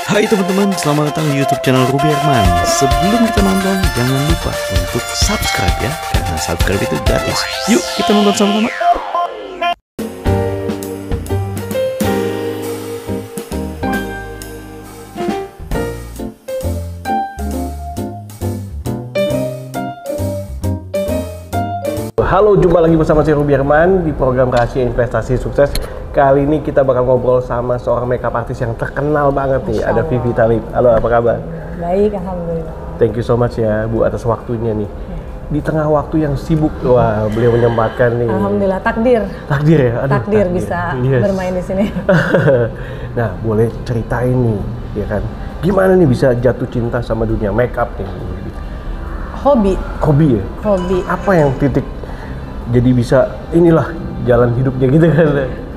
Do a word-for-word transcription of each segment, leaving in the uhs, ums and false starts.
Hai teman-teman, selamat datang di YouTube channel Ruby Herman. Sebelum kita nonton, jangan lupa untuk subscribe ya, karena subscribe itu gratis. Yuk kita nonton sama-sama. Halo, jumpa lagi bersama saya Ruby Herman di program Rahasia Investasi Sukses. Kali ini kita bakal ngobrol sama seorang makeup artist yang terkenal banget nih, ada Vivi Thalib. Halo, apa kabar? Baik, alhamdulillah. Thank you so much ya Bu atas waktunya nih. Di tengah waktu yang sibuk, wah beliau menyempatkan nih. Alhamdulillah, takdir. Takdir ya? Aduh, takdir, takdir bisa yes. bermain di sini. Nah, boleh ceritain nih, ya kan? Gimana nih bisa jatuh cinta sama dunia makeup nih? Hobi. Hobi ya? Hobi. Apa yang titik jadi bisa inilah jalan hidupnya gitu kan?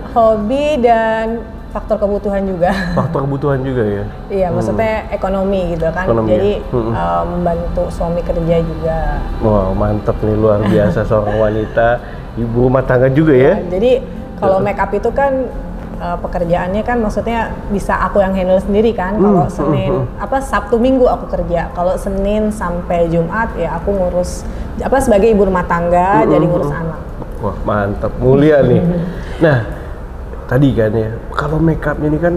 Hobi dan faktor kebutuhan juga. Faktor kebutuhan juga ya? Iya, hmm. maksudnya ekonomi gitu kan. Ekonomi, jadi ya? hmm. uh, membantu suami kerja juga. Wah, mantep nih, luar biasa seorang wanita, ibu rumah tangga juga ya? Ya, jadi kalau makeup itu kan uh, pekerjaannya kan maksudnya bisa aku yang handle sendiri kan. Hmm. Kalau Senin hmm. apa Sabtu Minggu aku kerja. Kalau Senin sampai Jumat ya aku ngurus apa sebagai ibu rumah tangga, hmm. jadi ngurus anak. Wah, mantap, mulia nih. Nah, tadi kan ya, kalau makeupnya ini kan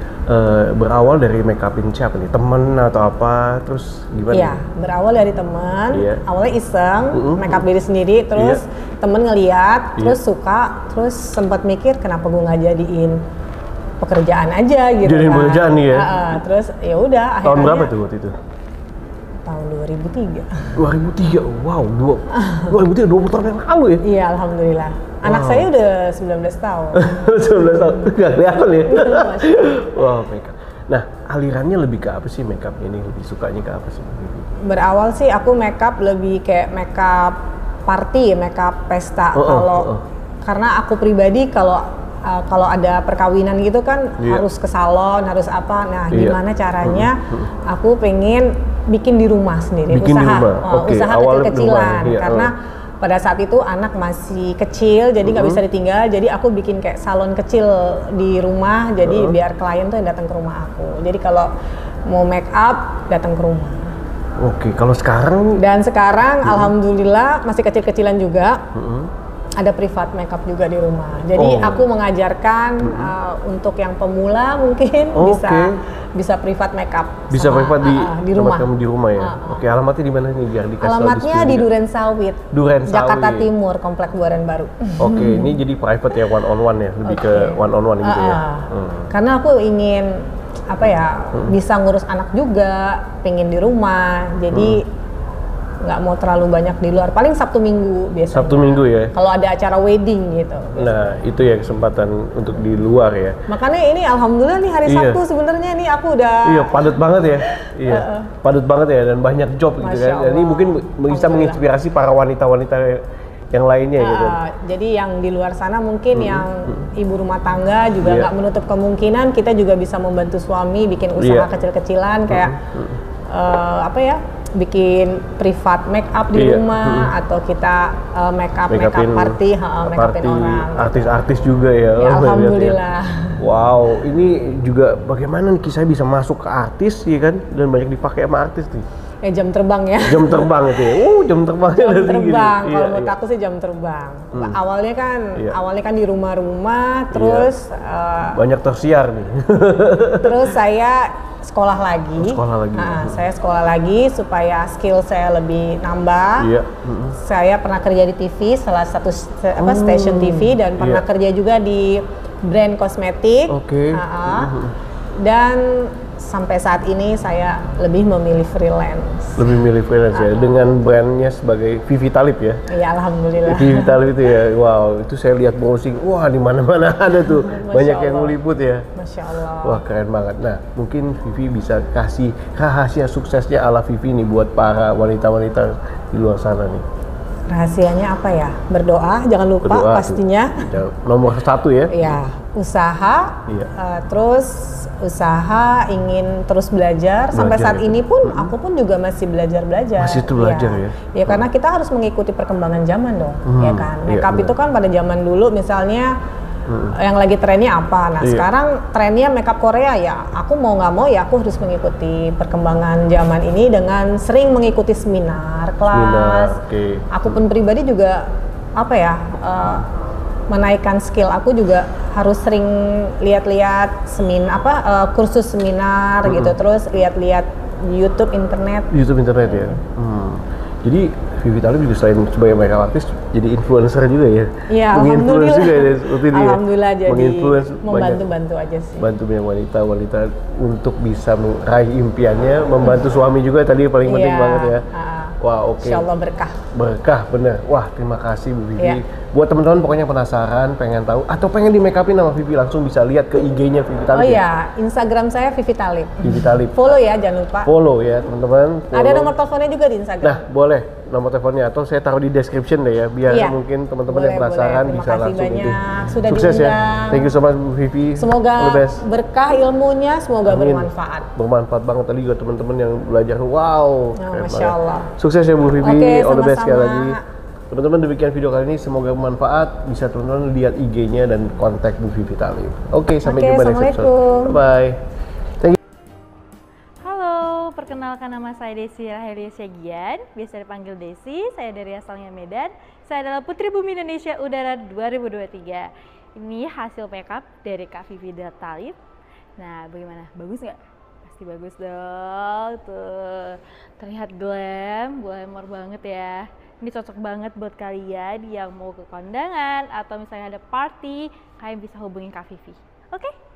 uh, berawal dari makeupin siapa nih? Temen atau apa? Terus gimana? Iya, berawal dari temen. Iya. Awalnya iseng, uh-uh. makeup diri sendiri, terus iya. temen ngeliat, iya. terus suka, terus sempat mikir kenapa gue nggak jadiin pekerjaan aja gitu. Jadiin kan. pekerjaan nih ya? Uh, uh, terus ya udah. Tahun berapa tuh waktu itu? Tahun dua ribu tiga. dua ribu tiga, wow, dua, dua ribu tiga, dua puluh tahun yang lalu ya? Iya, alhamdulillah. Anak wow. saya udah sembilan belas tahun. sembilan belas tahun, nggak kelihatan ya? Wow, makeup. Nah, alirannya lebih ke apa sih makeup ini? Lebih sukanya ke apa sih? Berawal sih aku makeup lebih kayak makeup party, makeup pesta. Oh, kalau oh, oh. Karena aku pribadi kalau uh, kalau ada perkawinan gitu kan yeah. harus ke salon, harus apa. Nah, yeah. gimana caranya? Hmm. Aku pengen bikin di rumah sendiri, bikin usaha, di rumah. Oh, Okay. usaha kecil-kecilan. Ya, karena oh. pada saat itu anak masih kecil, jadi nggak uh-huh. bisa ditinggal. Jadi aku bikin kayak salon kecil di rumah, jadi uh-huh. biar klien tuh yang datang ke rumah aku. Jadi kalau mau make up datang ke rumah. Oke, okay. Kalau sekarang? Dan sekarang uh-huh. alhamdulillah masih kecil-kecilan juga. Uh-huh. Ada privat makeup juga di rumah. Jadi oh. aku mengajarkan uh-huh. uh, untuk yang pemula mungkin oh, bisa okay. bisa privat makeup. Bisa sama, privat di, uh, di rumah. Kamu di rumah ya. Uh-uh. Oke, alamatnya di mana nih biar dikasih tahu? Alamatnya di Duren Sawit. Duren Sawit. Jakarta Timur, Komplek Buaran Baru. Oke, ini jadi private ya, one on one ya, lebih okay. ke one on one gitu uh-uh. ya. Hmm. Karena aku ingin apa ya, hmm. bisa ngurus anak juga, pengen di rumah. Jadi hmm. nggak mau terlalu banyak di luar, paling Sabtu Minggu biasanya. Sabtu Minggu ya? Kalau ada acara wedding gitu. Biasanya. Nah, itu ya kesempatan untuk di luar ya. Makanya ini alhamdulillah nih hari iya. Sabtu sebenarnya nih aku udah... Iya, padat banget ya. Iya, uh-uh. padat banget ya dan banyak job gitu kan. Jadi mungkin bisa menginspirasi para wanita-wanita yang lainnya uh, gitu. Jadi yang di luar sana mungkin hmm. yang ibu rumah tangga juga nggak yeah. menutup kemungkinan kita juga bisa membantu suami bikin usaha yeah. kecil-kecilan kayak hmm. uh, apa ya? Bikin privat make up di iya. rumah hmm. atau kita uh, make up make up party, uh, make upin orang. Artis-artis juga ya. Ya alhamdulillah. Ya. Wow, ini juga bagaimana nih kisah bisa masuk ke artis ya kan dan banyak dipakai sama artis nih. Ya jam terbang ya. Jam terbang itu ya. Uh, jam terbang. Jam terbang. Kalau iya, menurut iya. aku sih jam terbang. Hmm. Awalnya kan, iya. awalnya kan di rumah-rumah, terus iya. uh, banyak tersiar nih. Terus saya sekolah lagi. Oh, sekolah lagi. Nah, hmm. saya sekolah lagi supaya skill saya lebih nambah. Iya. Hmm. Saya pernah kerja di T V, salah satu apa oh. stasiun T V dan pernah iya. kerja juga di brand kosmetik. Oke. Okay. Uh-uh. Hmm. Dan sampai saat ini saya lebih memilih freelance. Lebih milih freelance uh-huh. ya, dengan brandnya sebagai Vivi Thalib ya? Iya, alhamdulillah. Vivi Thalib itu ya, wow, itu saya lihat browsing, wah di mana-mana ada tuh, banyak Allah. Yang meliput ya. Masya Allah. Wah keren banget. Nah, mungkin Vivi bisa kasih rahasia suksesnya ala Vivi nih buat para wanita-wanita di luar sana nih. Rahasianya apa ya? Berdoa, jangan lupa Berdoa, pastinya. Tuh. Nomor satu ya? Iya, usaha, iya. Uh, terus usaha, ingin terus belajar. belajar Sampai saat itu. ini pun, mm-hmm. aku pun juga masih belajar-belajar. Masih itu belajar ya? Ya, ya karena kita harus mengikuti perkembangan zaman dong, mm, ya kan? Makeup iya, itu kan pada zaman dulu misalnya, Hmm. Yang lagi trennya apa. Nah Iya. sekarang trennya makeup Korea ya. Aku mau nggak mau ya aku harus mengikuti perkembangan zaman ini dengan sering mengikuti seminar, kelas. Seminar, oke. Aku pun pribadi juga apa ya uh, menaikkan skill aku juga harus sering lihat-lihat semin apa uh, kursus seminar Hmm. gitu, terus lihat-lihat YouTube, internet. YouTube internet ya. Hmm. Jadi Vivi Talib juga selain sebagai makeup artist jadi influencer juga ya. Iya, Menginfluence alhamdulillah. juga ya seperti dia. Alhamdulillah jadi Menginfluence banyak, membantu-bantu aja sih. bantu banyak wanita-wanita untuk bisa meraih impiannya, membantu suami juga tadi yang paling penting Iya, banget ya. ah. Wah, oke. Insya Allah berkah. Berkah bener. Wah, terima kasih Bu Vivi. Iya. Buat teman-teman pokoknya penasaran, pengen tahu atau pengen di make upin sama Vivi, langsung bisa lihat ke I G-nya Vivi Talib. Oh ya? iya, Instagram saya Vivi Talib. Vivi Talib. Follow ya, jangan lupa. Follow ya teman-teman. Ada follow. nomor teleponnya juga di Instagram. Nah, boleh nomor teleponnya atau saya taruh di description deh ya, biar Iya. mungkin teman-teman Boleh, yang penasaran boleh. Terima bisa kasih langsung banyak. ini. Sudah Sukses ya. diundang. Thank you so much Bu Vivi. Semoga All the best. berkah ilmunya, semoga Amin. bermanfaat. Bermanfaat banget tadi juga teman-teman yang belajar. Wow. Oh, keren Masya banget. Allah. Sukses ya Bu Vivi. Oke, All the best sekali lagi. sama-sama. Teman-teman demikian video kali ini, semoga bermanfaat. Bisa teman-teman lihat I G-nya dan kontak Bu Vivi Talib. Oke, sampai Oke, jumpa next episode. Assalamualaikum. Bye. Thank you. Halo, perkenalkan nama saya Desi Rahelia Syagian, biasa dipanggil Desi. Saya dari asalnya Medan. Saya adalah Putri Bumi Indonesia Udara dua ribu dua puluh tiga. Ini hasil makeup dari Kak Vivi Talib. Nah, bagaimana? Bagus nggak? Pasti bagus dong. Tuh, terlihat glam, glamour banget ya. Ini cocok banget buat kalian yang mau ke kondangan atau misalnya ada party, kalian bisa hubungin Kak Vivi. Oke?